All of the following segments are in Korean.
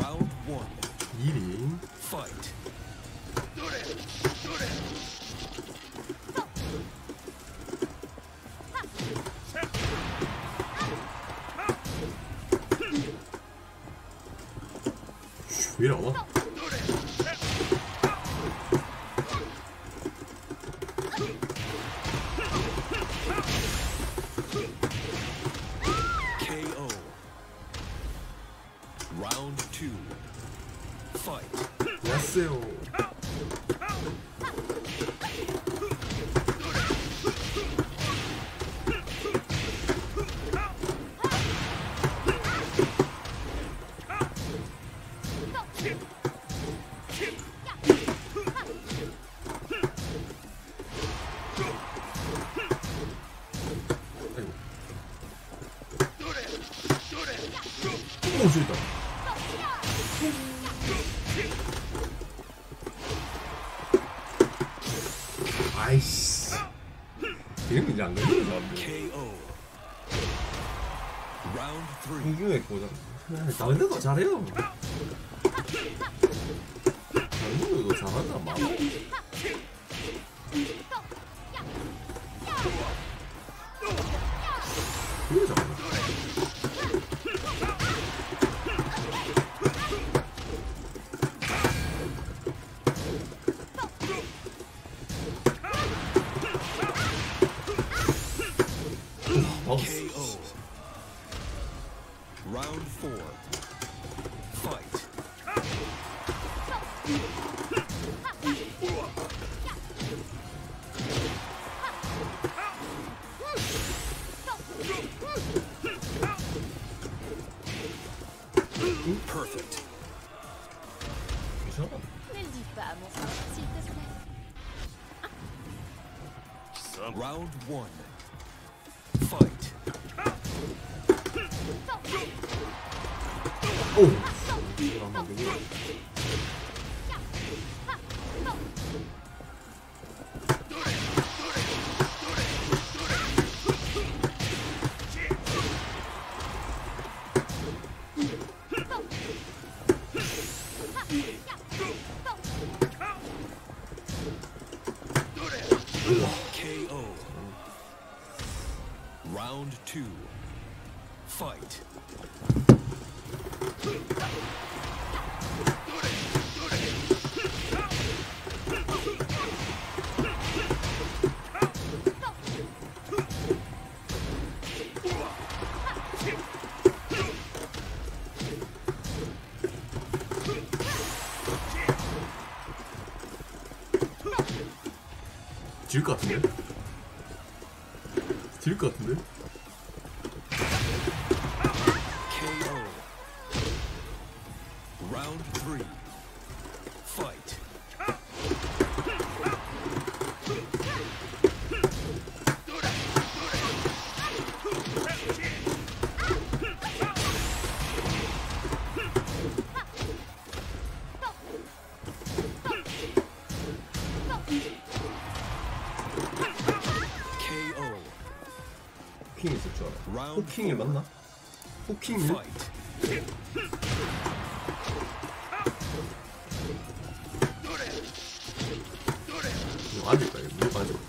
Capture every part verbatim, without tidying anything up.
Round one. 일 인. Fight. 왜 이리 안 와? 케이오. Round two. Fight. 왔어요. 오, 저기다. 아이씨. 이런 이제 안 걸리는 사람들. 케이오. Round three. 궁금해, 보자. 다른 데도 잘해요. 다른 데도 잘한다, 막. 이거 잘한다. 케이오. Round four. Fight. Perfect. 이상하다. Ne le dis pas à mon frère, s'il te plaît. Round one. Fight. 오! 이거 한번 되게. 케이오. Round two. Fight. 질 것 같은데? 질 것 같은데? 케이오. Round three. Fight. 케이오. 후킹 있을 줄 알아. Round 후킹이 four. 맞나? 후킹이? Fight. 이거 맞을까? 이거 무조건 맞을.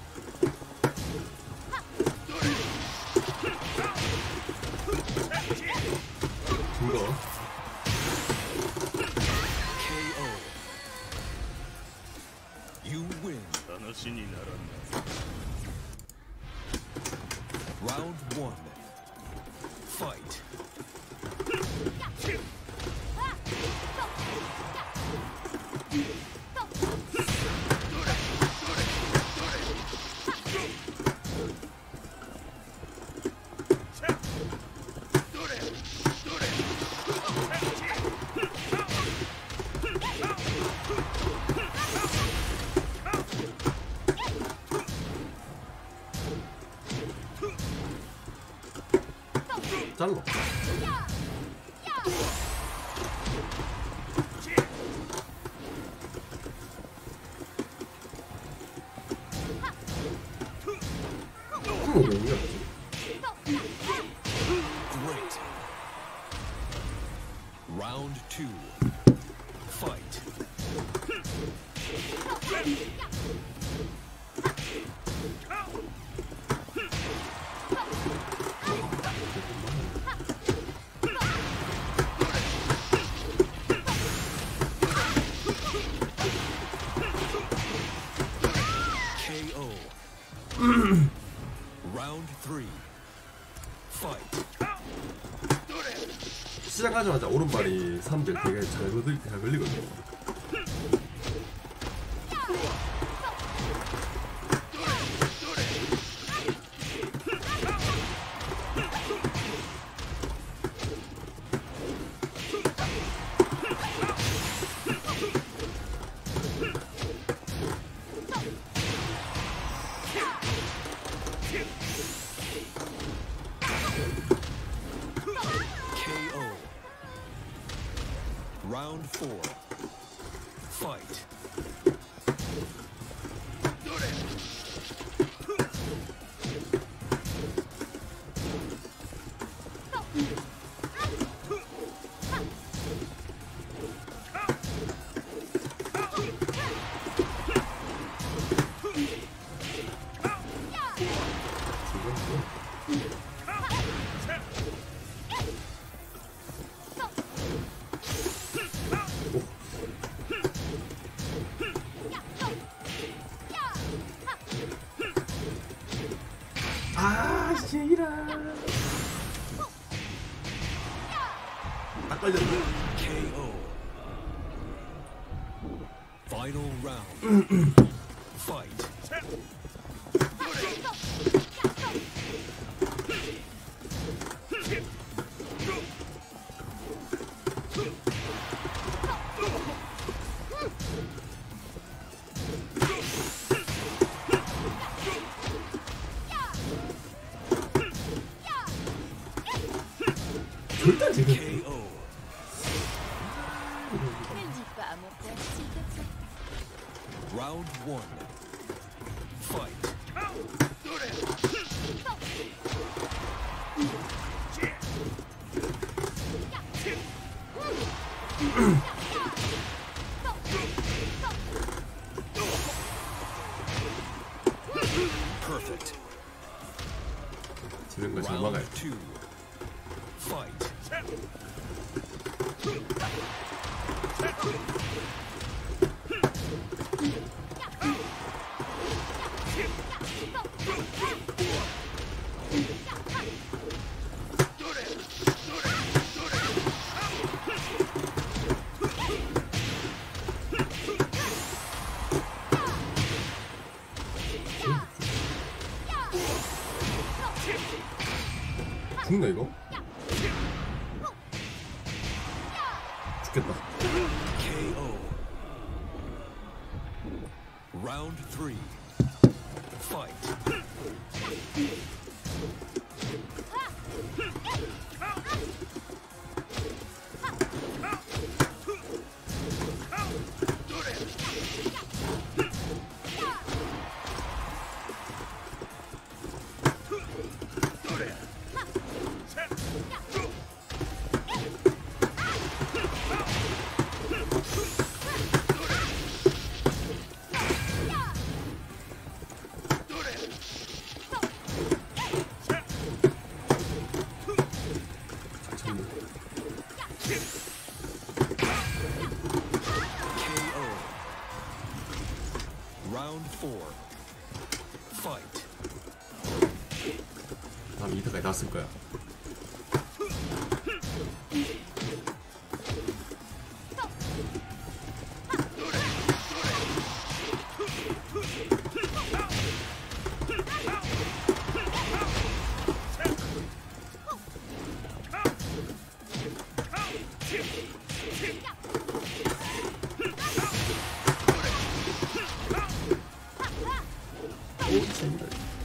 이거. 케이오. You win. Round one. Fight. 잘라. 오, 뭐야? Great. Round two. Fight. K O. Round three. Fight. 시작하자마자 오른발이 사람들 되게 잘, 걸리, 잘 걸리거든요. K O. Round four. Fight. 아, 씨라. 딱 걸렸네. K O. Final round. Fight. 절대 지금. K O. Ne le dis pas à mon père, s'il te plaît. Round one. Fight. Perfect. 지는 거 잘 막아야 Round 돼. two. Fight. 죽나 이거? 죽겠다. K O. Round three. Fight. Round four. Fight. 다음 이타까지 다 쓸 거야. 오, 재밌다.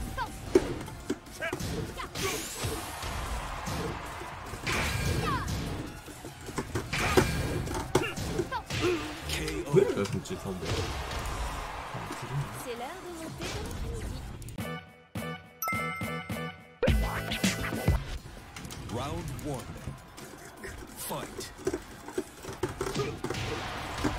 K O. 왜 이렇게 숨지 사람들? C'est l'heure de monter de l'après-midi. Round one. Fight.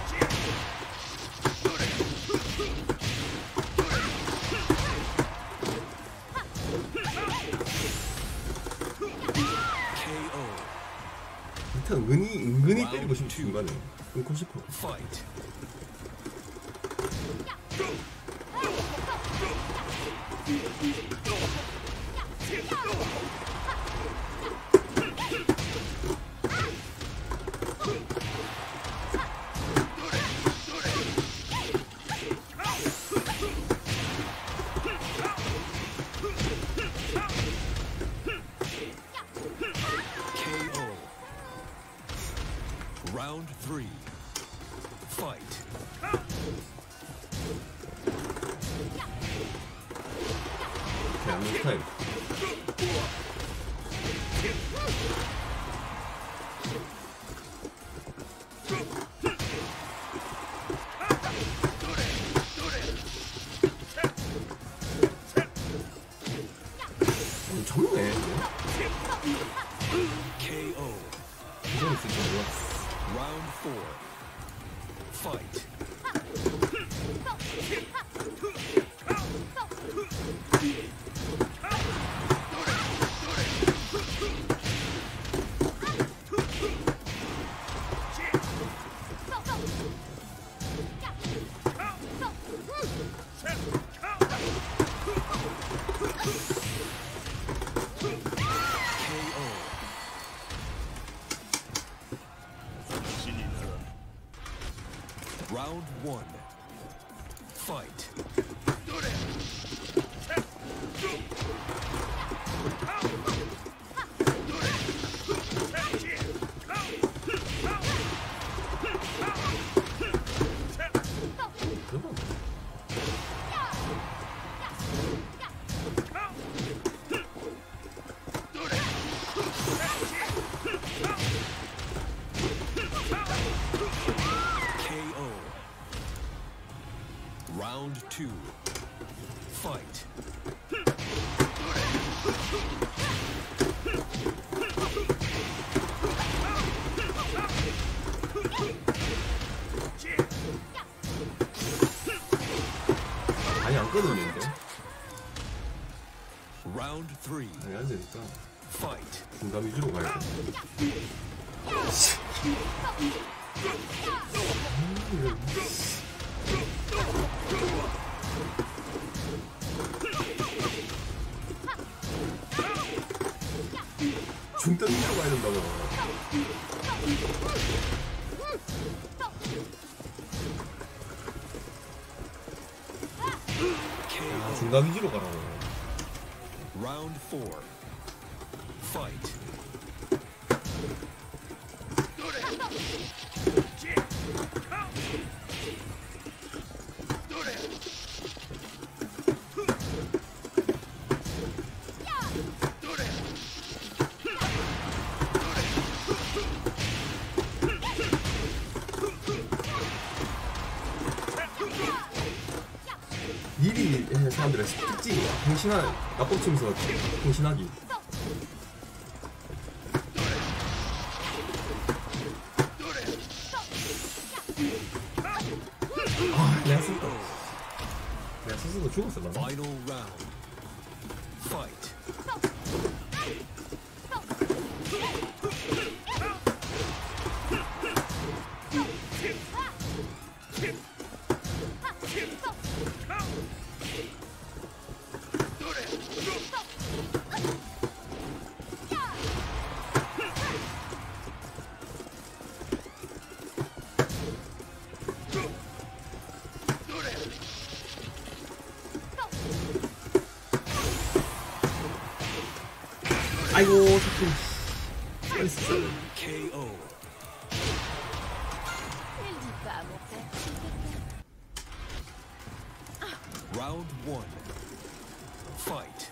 중간에 끊고 싶어. Fight. Round three. Fight. 대한민국 타임. 젊네. 케이오. 이건 있을 줄 몰랐어. Round four. Fight. Round one. Fight. 케이오. Round two. Fight. 아니 안 끊었는데. Round three. 아니 안 되니까 Fight. 중간 위주로 가야 돼. 중단 위주로 가야 된다고. 아, 중간 위주로 가라고. Round four. Fight. 미리 사람들의 특징이야. 행신한 낙법 치면서 행신하기. 아, 내가 썼다. 내가 썼어도 죽었어 나. Final round. Fight. 아이고 자꾸 스트레스. 케이오. Ne le dis pas à mon père, s'il te plaît. Round one. Fight.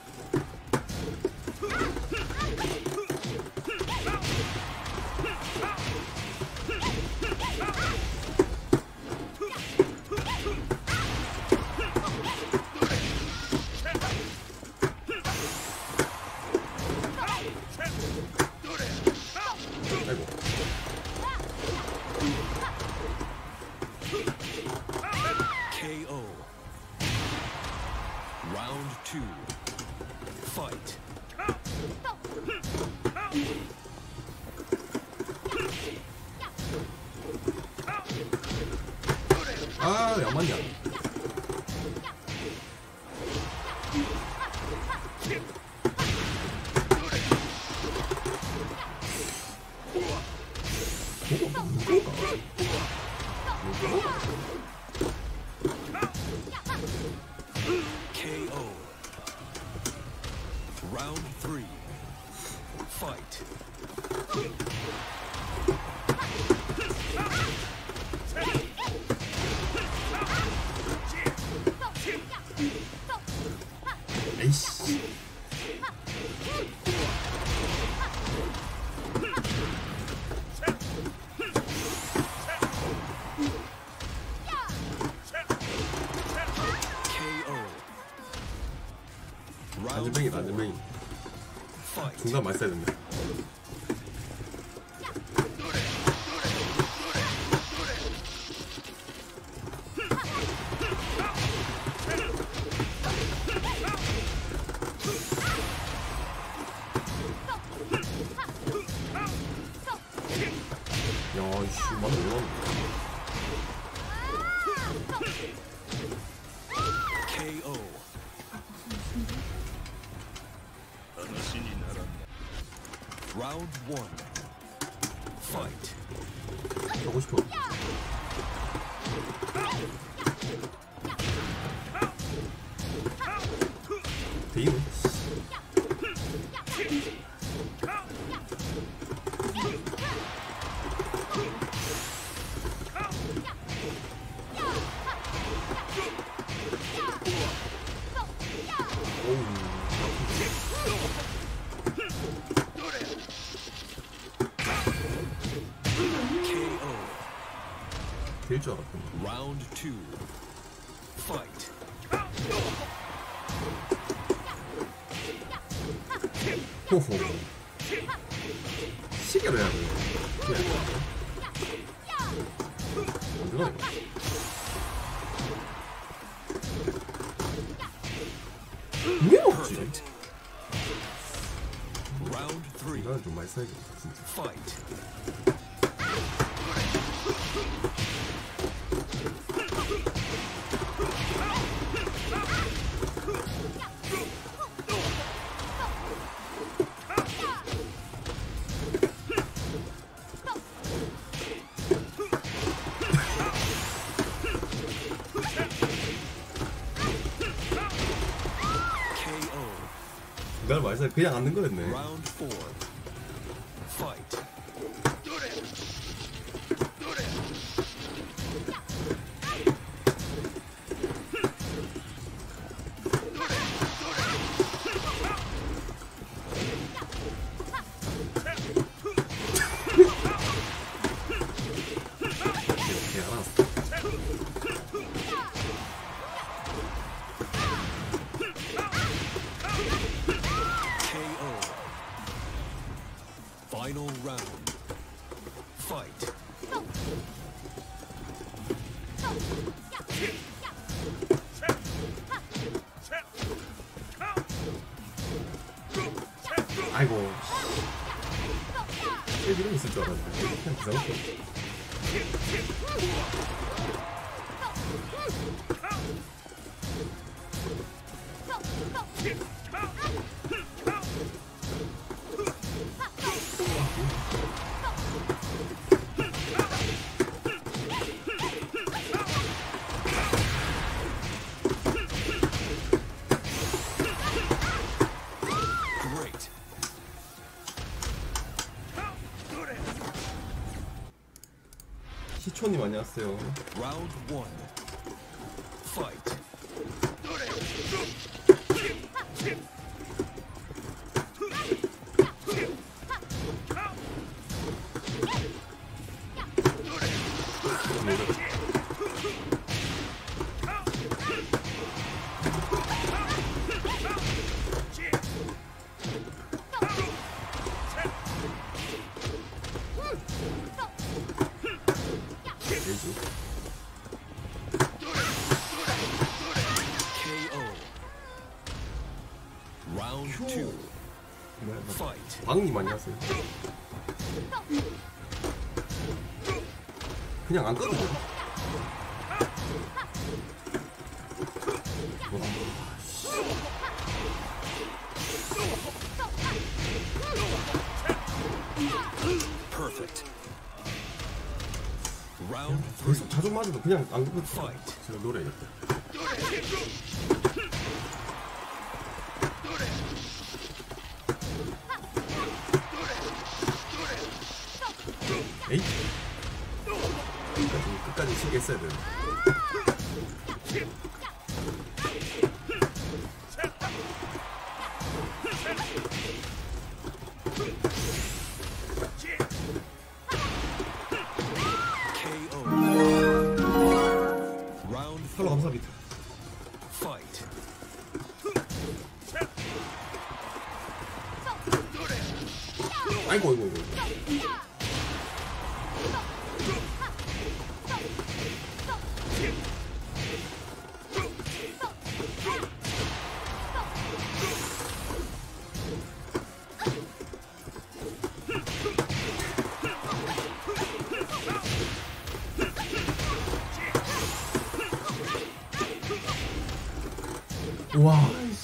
아이고. 케이오. Round two. Fight. 아, 야만이야. 케이오. Round three. Fight. 에이씨. 케이오. Round 안전뱅이다, four. 안전뱅이. Fight. 중간 많이 써야 된다. 야, 이씨, 맞네, 왜 케이오. Round one. Fight. 하고 싶어. 대이네. 케이오. 될 줄 알았더니. Round two. Fight. 호호. 시계로 해야 돼. 그게 아니야. 안 들어가, 이거. 왜 없지? Perfect. Round three. 이거는 좀 많이 써야겠다, 진짜. Fight. 케이오. 이걸 많이 써야 그냥 앉는 거였네. Round four. Fight. 오케이, 알았어. 케이오. Final round. Fight. 아이고. 이름 있을 줄 알았는데. 그냥 부상했어. Great. 시초님 안녕하세요. Round one. Fight. 레이즈. 케이오. Round two. Fight. 방님 안녕하세요. 그냥 안 떠도 돼. Perfect. Round three. 계속 자주 맞아도 그냥 안 그렇고 Fight. 제가 노래야겠다. 에이? 끝까지, 끝까지 치게 했어야 되는데. K O. Round 팔로 four. 감사합니다. Fight. 아이고, 아이고, 아이고. 와.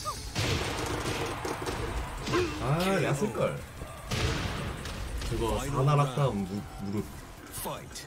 아, 야쓸걸. 저거 사나락다 무, 무릎. Fight.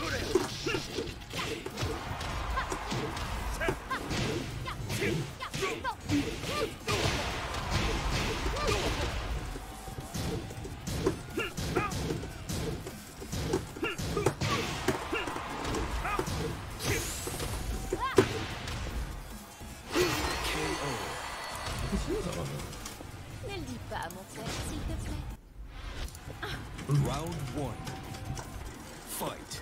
이렇게 진짜 잘하네. Ne le dis pas à mon frère, s'il te plaît. Round one. Fight.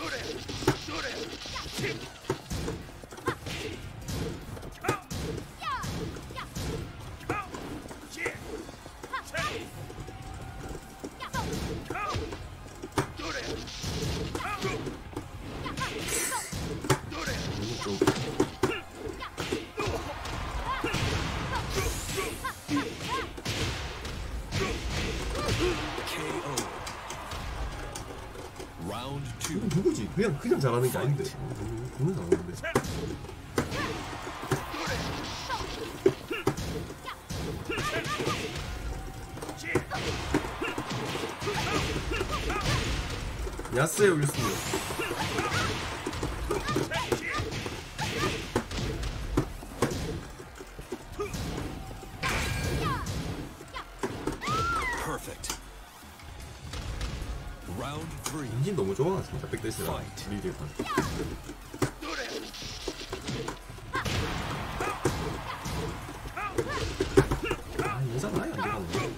이거 좀 K O. Round two. 이거 누구지? 그냥 그냥 잘하는 게 아닌데. 그냥 잘하는데. 야스에 올렸습니다. Perfect. Round three. 인진 너무 좋아갔습니다. 백대시랑 Fight. 리리에서. 아, 여자가 아예 안 들어가네.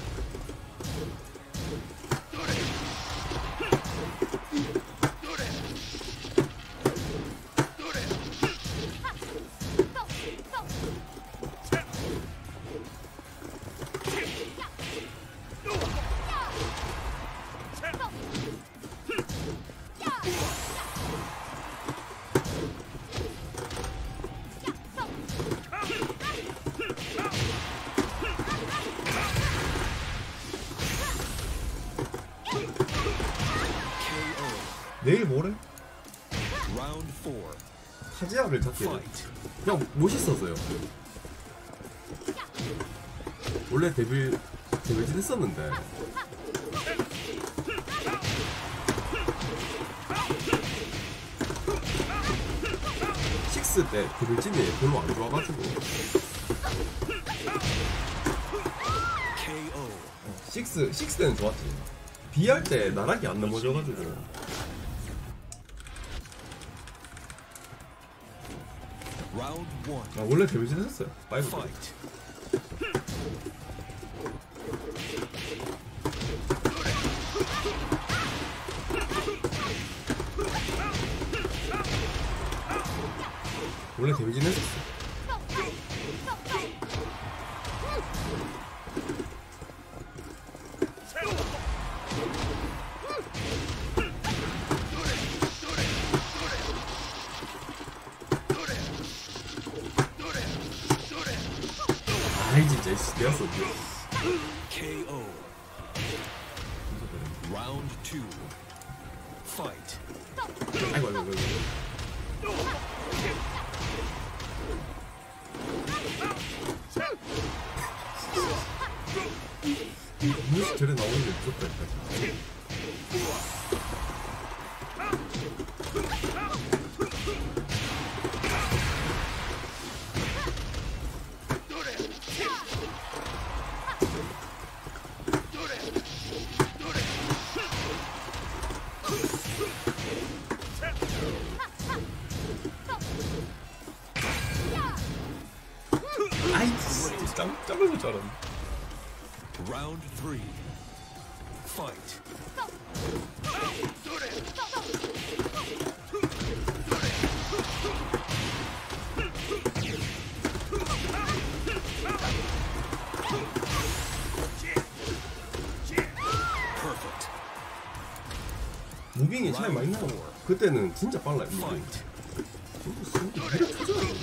내일 모레? Round four. 타지아를 잡게 돼. Fight. 그냥 멋있어서요. 원래 데뷔 데뷔진 했었는데 식스 때 데뷔진이 별로 안 좋아가지고 K O. 식스 식스 때는 좋았지. 비 할 때 나락이 안 넘어져가지고 Round one. 아, 원래 데뷔진 했었어요. 파이브 때. Fight. 원래 데뷔진 했었어. 아이 진짜 씨, 내가 썼지. K O. Round two. Fight. 아이고 아이고 아이고. 저래 나오는 게 무섭다 일단. 아이 진짜 짬 짬을 줄 알았네. Round three. Fight. Perfect. 무빙이 차이 많이 나고 그때는 진짜 빨라요. 무빙. Fight. 이게 터져요.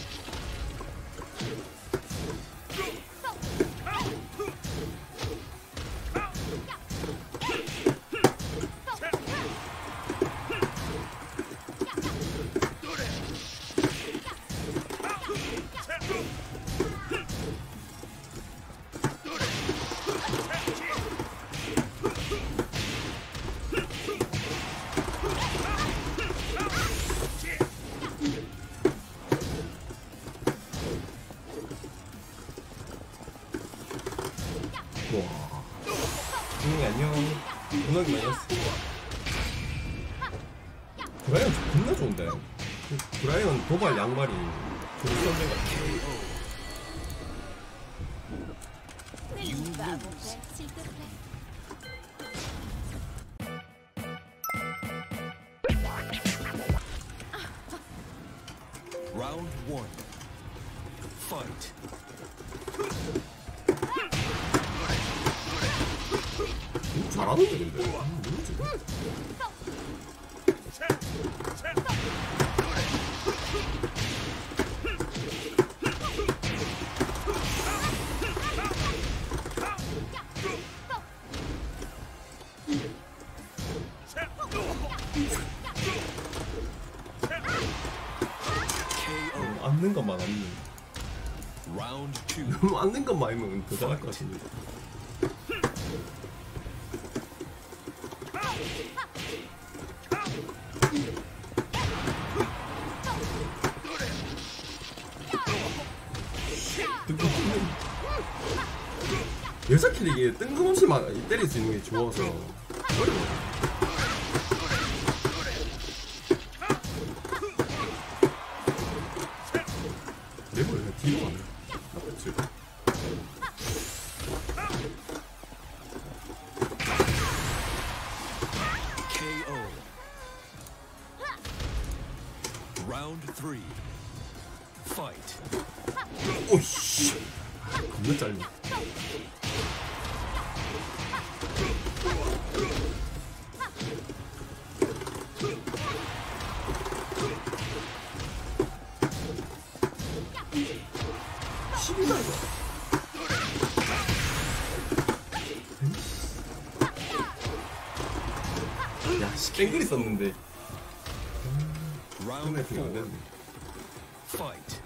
와. 응, 안녕. 음악이 많이 왔어. 브라이언 겁나 좋은데. 브라이언 도발 양말이 좋은 선배 같아. Ne le dis pas à mon père, s'il te plaît. Round one. Fight. 잘하는데 근데. 음, 모르지. 케이오. 앉는 것만 아니면 Round two. 너무 앉는 것만 아니면 더 잘할 것 같은데. 여자끼리 이게 뜬금없이 막 때릴 수 있는 게 좋아서 어려워. 랩을 그냥 뒤로 가네. 나쁘지. 케이오. Round three. Fight. 오씨. 겁나 짧네. 십이다 이거. 야, 씨, 땡글이 썼는데. Round 손에 되게 안 four. 됐네. Fight.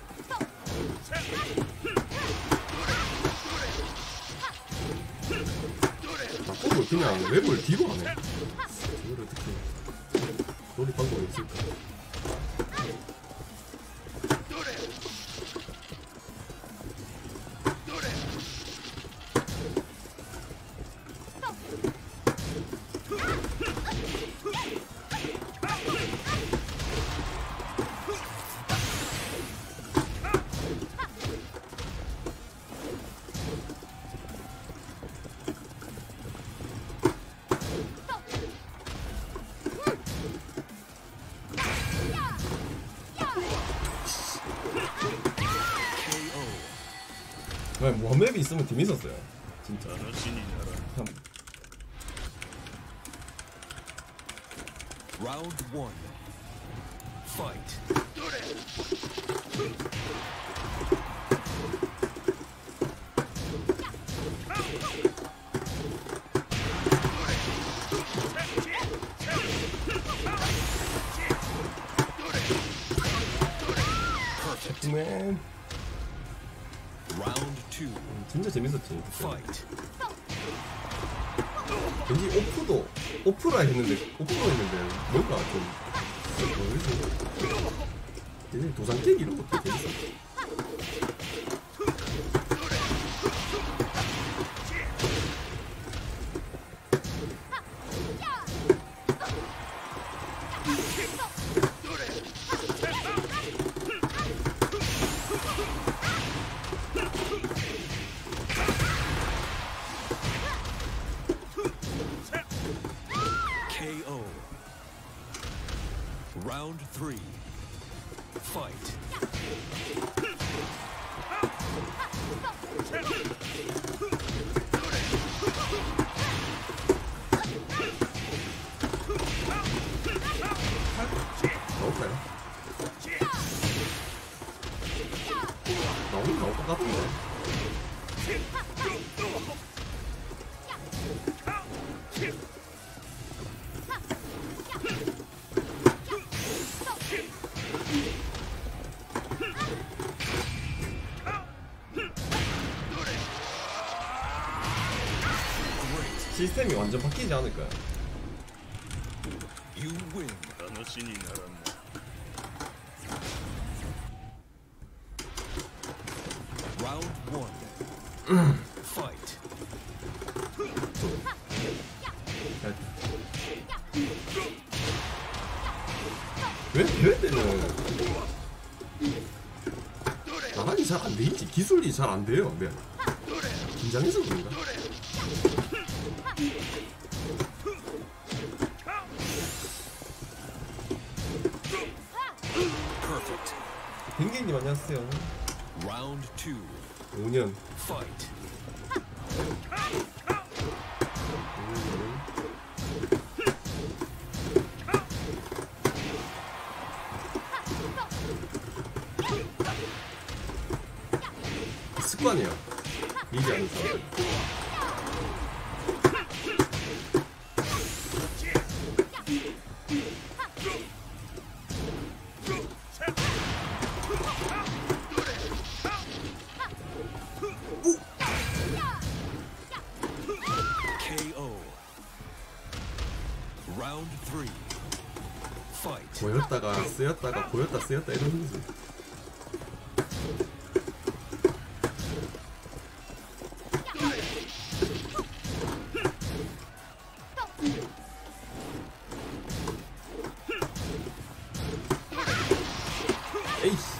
바꾸고 그냥 랩을 뒤로 하네. 이걸 어떻게 놀이 방법이 있을까? 아니, 뭐 맵이 있으면 재밌었어요. 진짜. 참. Round one. Fight. 맨. Round two. 진짜 재밌었지. 그때. Fight. 왠지 오프도 오프라 했는데 오프라 했는데 뭔가 좀 뭐지? 얘네 도장 깨기 이런 것도 재밌어. 케이오. Round three. Fight. 나올까요? 나오긴 나올 것 같은데. 시스템이 완전 바뀌지 않을까요? You win. Round one. Fight. 왜 이럴 때는 나란히 잘 안 돼 있지. 기술이 잘 안 돼요. 네. 긴장해서 그런가? Perfect. 뱅게님 안녕하세요. Round two. 오 년. Fight. 습관이야. 미리 하는 사람. 케이오. Round three. Fight. 보였다가 쓰였다가 보였다 쓰였다 이런 거지. 에이씨.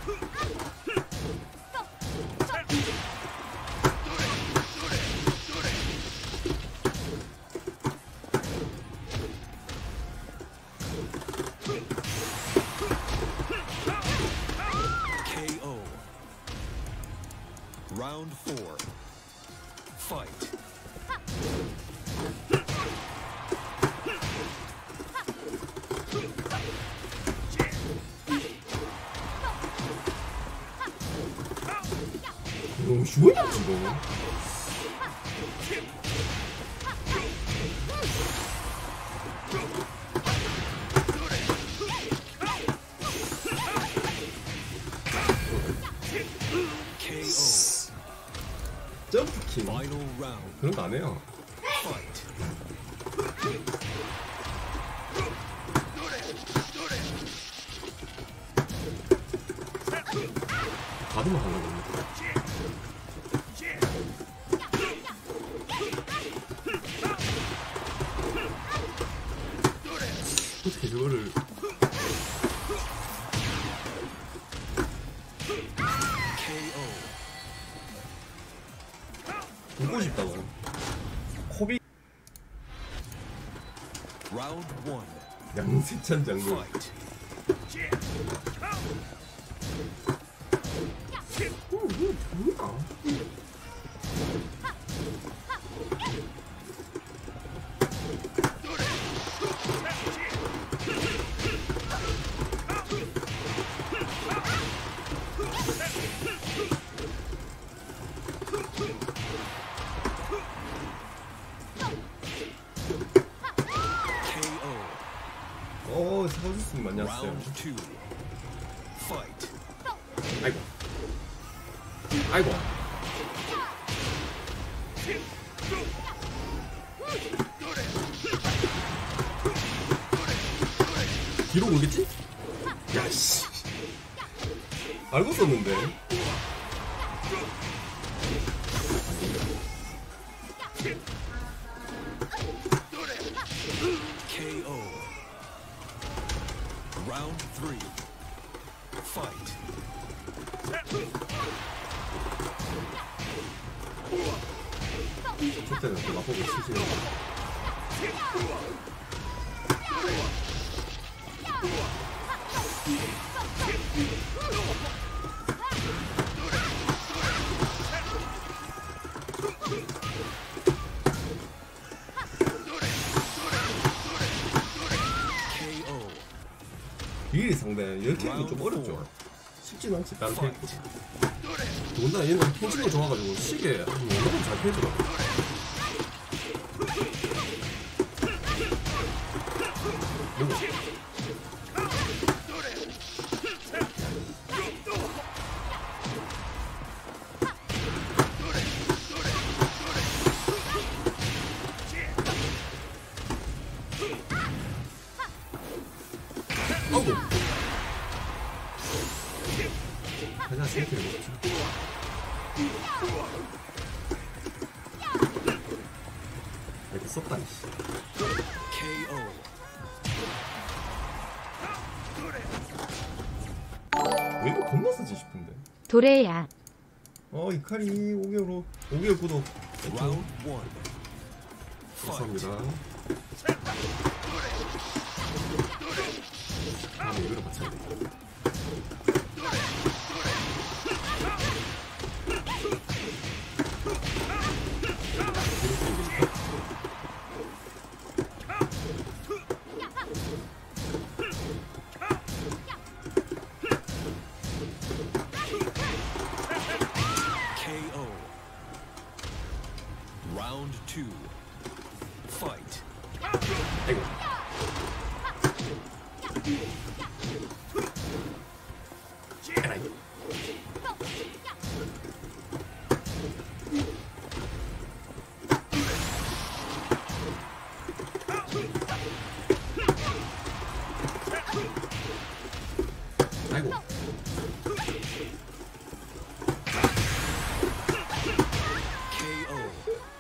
케이오. Round four. Fight. 너무 쉬워요 지금. 케이오. 점프킹 Final round. 그런 거 안 해요. Fight. 받으면 하려고 합니다. 어떻게 저거를 케이오. 보고 싶다고. 코비 Round one. 양세찬 장군. Fight. 어, 이거 뭐야? 어, 스포츠님 안녕하세요. Round two. Fight. 아이고. 아이고. 뒤로 오겠지? 야씨 알고 썼는데. 케이오. Round three. Fight. 그때는 또 나보고 치지. 케이오. 이 상대 열캐는 좀 어렵죠. 쉽진 않지 다른 캐릭터. 더군다나 얘는 펜싱이 좋아가지고 시계 너무 잘 펴더라고. 어구. 가자 세트를 먹자. 이렇게 썼다 이씨. 케이오. 왜 이거 겁나 쓰지 싶은데. 도래야. 어 이카리 오 개월로 오 개월 구독. Round one. Fight. 감사합니다. 아, 이거를 맞춰야 돼. 케이오. Round two. Fight. 아이고. 에라이. 아이고. 케이오.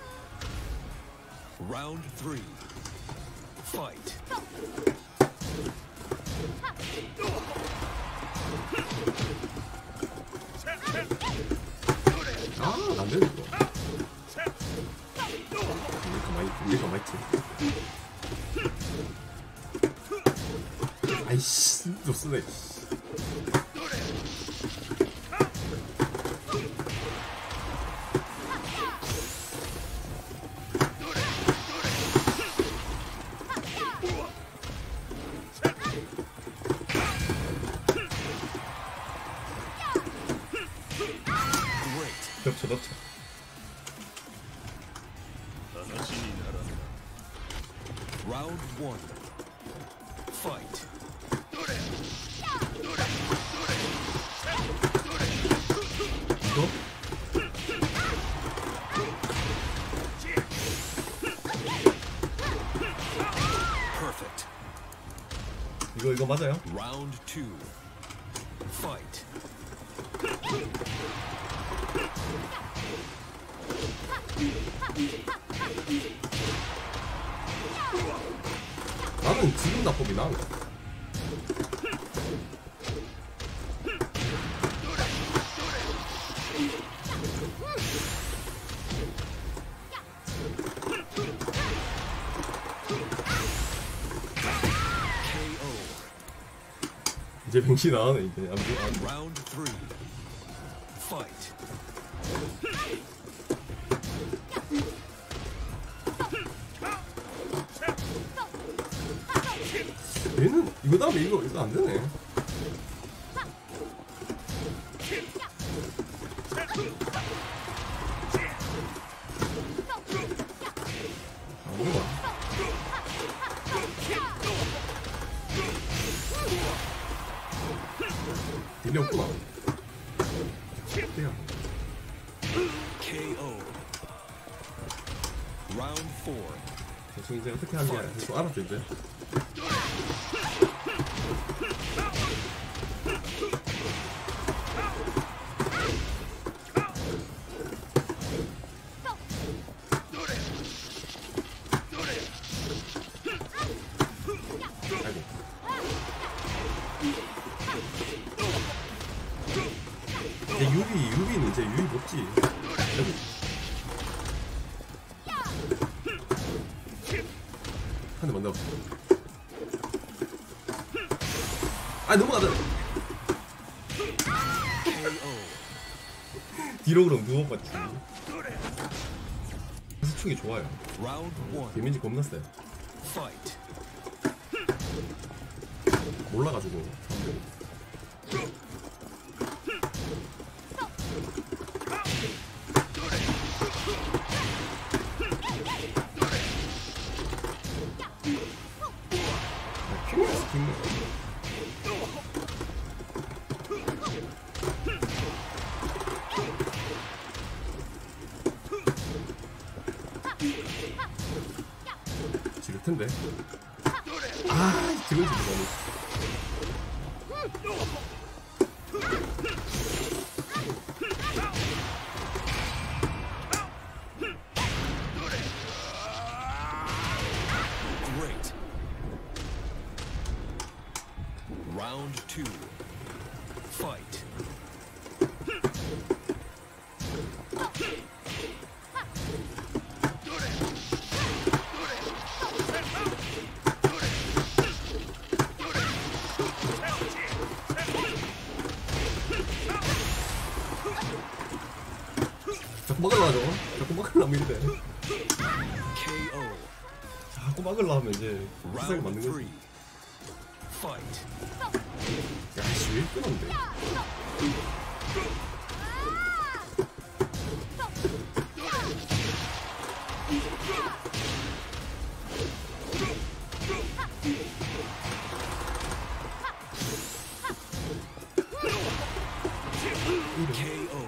Round three. Fight. 아, 안 되네, 이거. 우리 가만히, 우리 가만히 있지. 아이씨, 또 쓰네. Great. 덮쳐, 덮쳐. Round one. Fight. 이거? Perfect. 이거, 이거 맞아요? Round two. Fight. 나는 지금 나법이 나은 거 같아. 케이오. 이제 병신 나가네, 이제. 안 돼, 안 돼. Round three. Fight. 얘는, 이거 다음에 이거, 이거 안 되네. 안 되는 거야. 딜이 없구나. 떼야. 케이오. Round four. 대충 이제 어떻게 하는지 대충 알았죠 이제. 아이고. 이제 유비 유비는 이제 유비 먹지. 아이고. 한 대만 더. 아 넘어가자. 뒤로 그럼 누워봤지. 수축이 좋아요. Round one. 데미지 겁나 세. Fight. 몰라가지고. 킹스 킹스. 지를 텐데. 아, 지금 지금 너무. Great. Round two. Fight. 자꾸 막으려고. 자꾸 막으려면 이래. K O. 자꾸 막으려면 이제 세상에 Round 맞는 거지. three. Fight. 야, 씨, 왜 끊었는데? K O.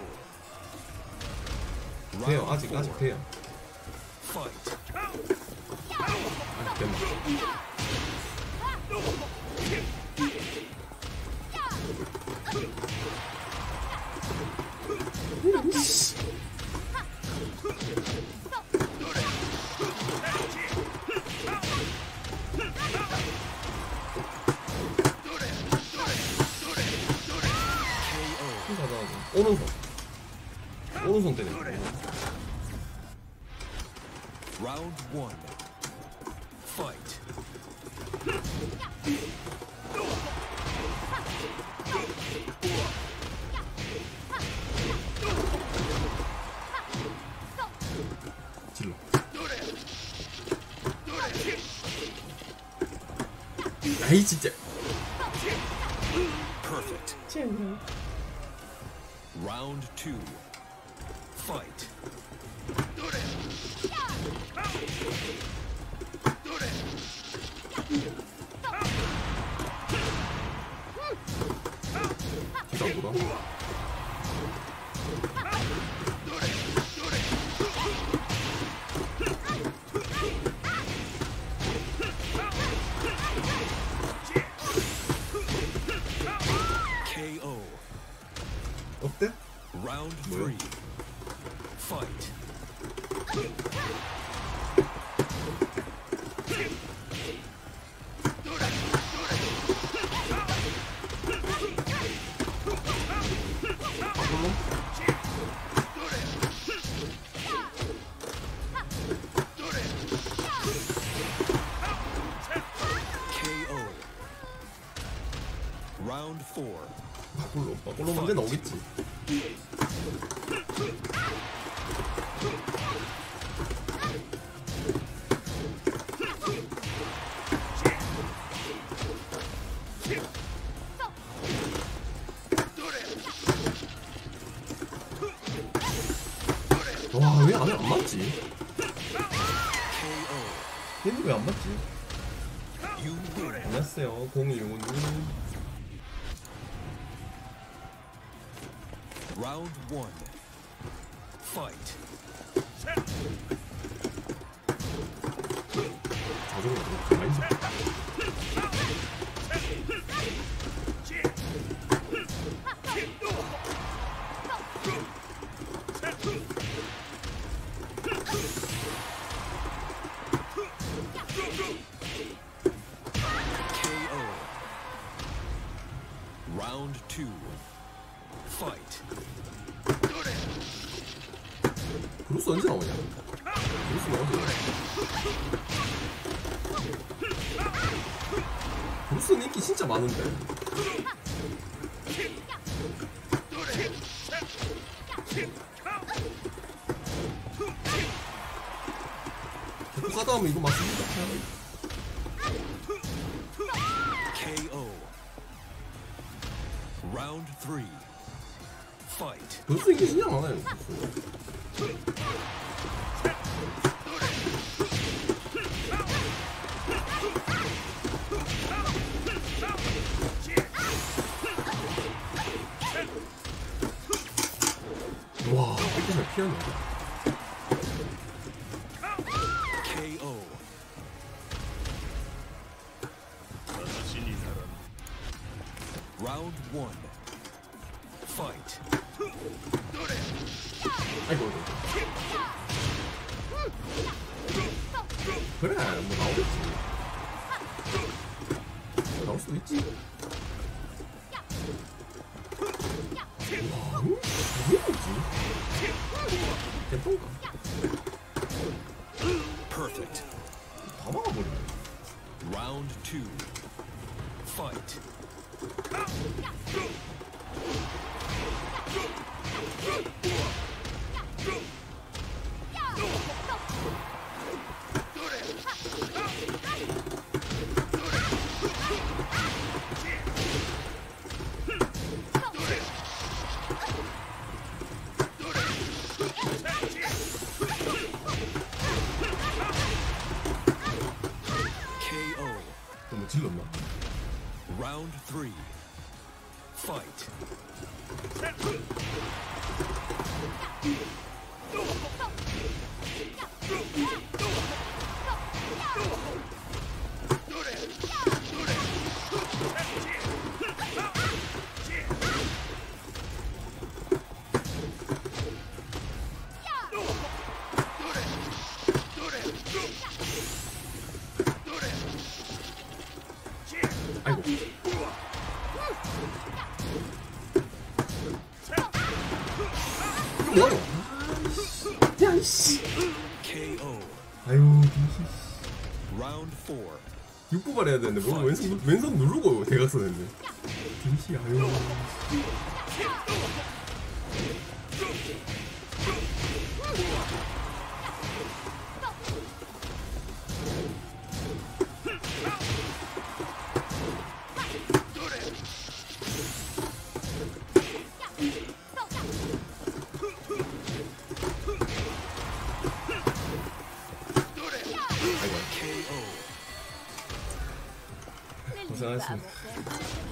돼요, 아직, 아직 돼요. Fight. 아직 됩니다. 오른손 오른손 때려. Round one. Fight. 질러. 아이 진짜. Perfect. Round two. Fight. 기사 뭐라? K O. 어때? Round 뭐야? three. Fight. K O. Round four. 바꿀로 바꿀로 문제 나오겠지. 와, 왜 안에 안 맞지? K O. 얘는 왜 안 맞지? You win. 안녕하세요, 공이용님. Round one. Fight. 가져온 거 가만히 있어. Round two. Fight. 브루스 언제 나오냐? 브루스 나오지. 브루스는 인기 진짜 많은데. 자꾸 가다 하면 이거 맞습니다. 케이오. Round three. Fight. 브루스 인기 진짜 많아요. 브루스. 와, 이렇게 잘 피하네. 케이오. Round one. Fight. 아이고, 아이고. 그래, 뭐 나오겠지. 나올 수도 있지. 와, 음? 이게 뭐지? 개똥가? Perfect. 다 막아버리네. Round two. Fight. 케이오. 너무 질렀나? Round three. Fight. 아이고. 이거 뭐야? 야, 이씨. 케이오. 아유, 김씨. Round four. 육부발 해야 되는데, 뭐, 왼손, 왼손 누르고 대각선 했네. 김씨, 아유. 케이오. 고생하셨습니다. 바보 뱀.